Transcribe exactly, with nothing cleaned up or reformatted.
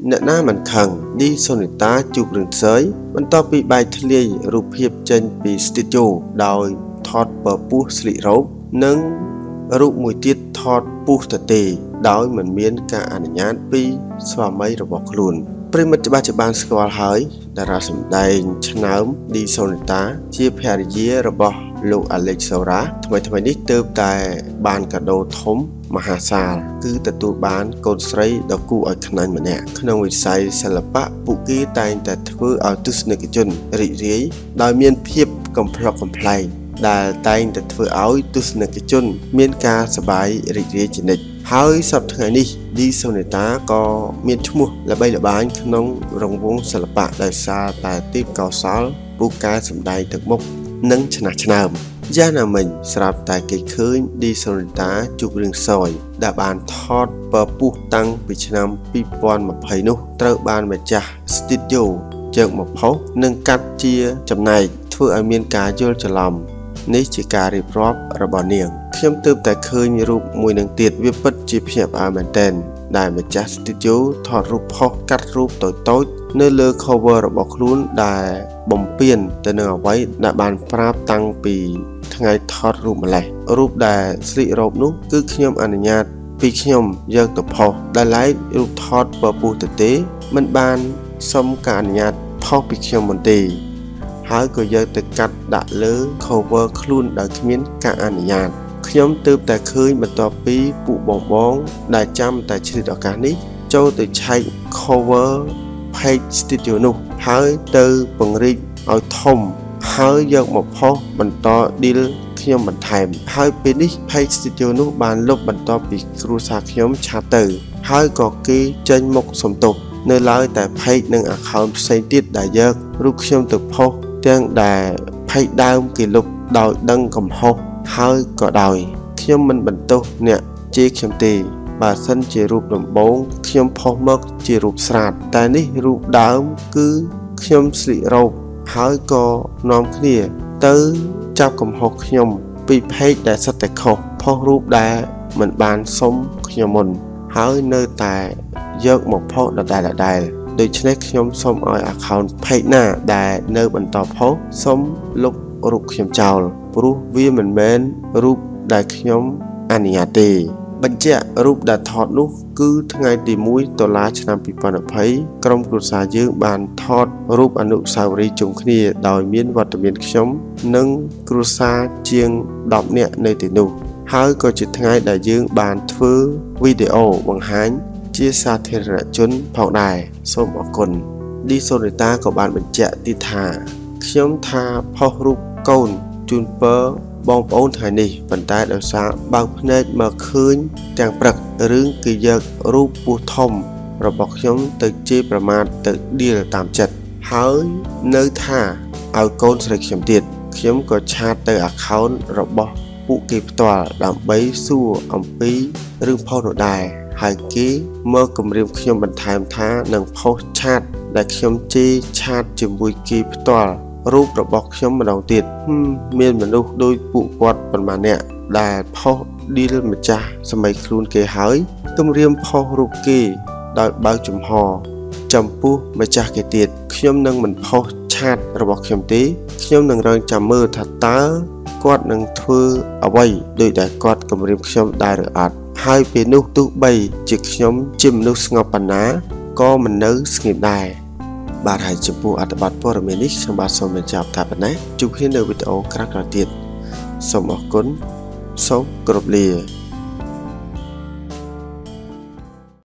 អ្នកណាមិនខឹងឌីសូនីតាជួបរឿងសើយបន្ទាប់ពីបែកធ្លាយរូបភាពចេញពីស្ទីឌីយោដោយថតពពុះស្លីរ៉ូបនិងរូបមួយទៀតថតពុះទទេដោយមិនមានការអនុញ្ញាតពីស្វាមីរបស់ខ្លួនប្រិមិត្តច្បាស់ជាបានស្គាល់ហើយតារាសម្ដែងឆ្នើមឌីសូនីតាជាភរិយារបស់លោកអាឡិចសូរ៉ាថ្មីថ្មីនេះទើបតែបានកាដូធំមហាសាលគឺទទួលបានកូនស្រីដ៏គួរឲ្យខ្នាញ់ម្នាក់ក្នុងវិស័យសិល្បៈពួកគេតែងតែធ្វើឲ្យទស្សនិកជនរីករាយដោយមានភាពកំប្លុកកំប្លែងដែលតែងតែធ្វើឲ្យទស្សនិកជនមានការសប្បាយរីករាយជានិច្ចហើយសប្តាហ៍ថ្ងៃនេះឌីសូនីតាក៏មានឈ្មោះល្បីល្បាញក្នុងរង្វង់សិល្បៈដោយសារតែទេពកោសល្យពូកែសម្ដែងទឹកមុខនិងឆ្នះឆ្នើមយ៉ាងណាមិញស្រាប់តែគេឃើញឌីសូនីតាជួបរឿងសោយដែលបានថតពពុះតាំងពីឆ្នាំពីរពាន់ម្ភៃនោះត្រូវបានម្ចាស់ស្ទីឌីយោយកមកផុសនិងកាត់ជាចំណែកធ្វើឲ្យមានការយល់ច្រឡំនេះជាការរៀបរាប់របស់នាងខ្ញុំទើបតែឃើញរូបមួយនឹងទៀតវាពិតជាភ្ញាក់ផ្អើលមែនទែនដែលម្ចាស់ស្ទីឌីយោថតរូបផុសកាត់រូបតូចៗនៅលើ cover របស់ខ្លួនដែលបំពេញទៅនឹងអ្វីដែលបានប្រាប់តាំងពីថ្ងៃថតរូបម្លេះរូបដែលស្លីរ៉ូបនោះគឺខ្ញុំអនុញ្ញាតពីខ្ញុំយកទៅផុសដែលឡែករូបថតពពុះទៅទេមិនបានសុំការអនុញ្ញាតផុសពីខ្ញុំមុនទេហើយក៏យកទៅកាត់ដាក់លើ cover ខ្លួនដោយគ្មានការអនុញ្ញាតខ្ញុំទើបតែឃើញបន្ទាប់ពីពួកបងបងដែលចាំតែឆ្លៀតឱកាសនេះចូលទៅឆែក cover page studio នោះហើយទៅពង្រីកឲ្យធំហើយយកមកផុសបន្ត deal ខ្ញុំបន្ថែមហើយពេលនេះ page studio នោះបានលុបបន្ទាប់ពីគ្រួសារខ្ញុំឆាតទៅហើយក៏គេចេញមុខសំទោសនៅឡើយតែ page និង account ផ្សេងទៀតដែលយករូបខ្ញុំទៅផុសទាំងដែល page ដើមគេលុបដោយដឹងកំហុសហើយក៏ដោយខ្ញុំមិនបន្ទោសអ្នកជេរខ្ញុំទេបើសិនជារូបដំបូងខ្ញុំផុសមកជារូបស្រាតតែនេះរូបដើមគឺខ្ញុំស្លីរ៉ូបហើយក៏នាំគ្នាទៅចាប់កំហុសខ្ញុំពី page ដែលសិតតែខុសផុសរូបដែលមិនបានសុំខ្ញុំមុនហើយនៅតែយកមកផុសដដែលដដែលដូច្នេះខ្ញុំសូមឲ្យ account page ណាដែលនៅបន្តផុសសូមលុបរូបខ្ញុំចោលព្រោះវាមិនមែនរូបដែលខ្ញុំអនុញ្ញាតទេបញ្ជាក់រូបដែលថតនោះគឺថ្ងៃទីមួយតុលាឆ្នាំពីរពាន់ម្ភៃក្រុមគ្រួសារយើងបានថតរូបអនុស្សាវរីយ៍ជុំគ្នាដោយមានវត្តមានខ្ញុំនិងគ្រួសារជាងដប់នាក់នៅទីនោះហើយក៏ជាថ្ងៃដែលយើងបានធ្វើវីដេអូបង្ហាញជាសាធារណជនផងដែរសូមអរគុណឌីសូនីតាក៏បានបញ្ជាក់ទៀតថាខ្ញុំថាផុសរូបកូនជូនពរបងប្អូនថ្ងៃនេះប៉ុន្តែដោយសារបើកភ្នែកមកឃើញទាំងព្រឹករឿងគេយករូបពស់ធំរបស់ខ្ញុំទៅជេរប្រមាថទៅដៀលតាមចិត្តហើយនៅថាឲ្យកូនស្រីខ្ញុំទៀតខ្ញុំក៏ឆាតទៅ account របស់ពួកគេផ្ទាល់ដើម្បីសួរអំពីរឿងផុសនោះដែរហើយគេមកគម្រាមខ្ញុំបន្ថែមថានឹងផុសឆាតដែលខ្ញុំជេរឆាតជាមួយគេផ្ទាល់រូបរបស់ខ្ញុំម្ដងទៀតមានមនុស្សដូចពួកគាត់ប៉ុន្មានអ្នកដែលផុស deal ម្ចាស់សម័យខ្លួនគេហើយគម្រាមផុសរូបគេដោយបើកចំហចំពោះម្ចាស់គេទៀតខ្ញុំនឹងមិនផុសឆាតរបស់ខ្ញុំទេខ្ញុំនឹងរងចាំមើលថាតើគាត់នឹងធ្វើអ្វីដោយដែលគាត់គម្រាមខ្ញុំដែរឬអត់ហើយពេលនោះទោះបីជាខ្ញុំជាមនុស្សស្ងប់ប៉ុណ្ណាក៏មិននៅស្ងៀមដែរបាទហើយចំពោះអត្ថបទព័ត៌មាននេះខ្ញុំបាទសូមបញ្ចប់តែប៉ុណ្ណេះជួបគ្នានៅវីដេអូក្រោយៗទៀតសូមអរគុណសូមគោរពលា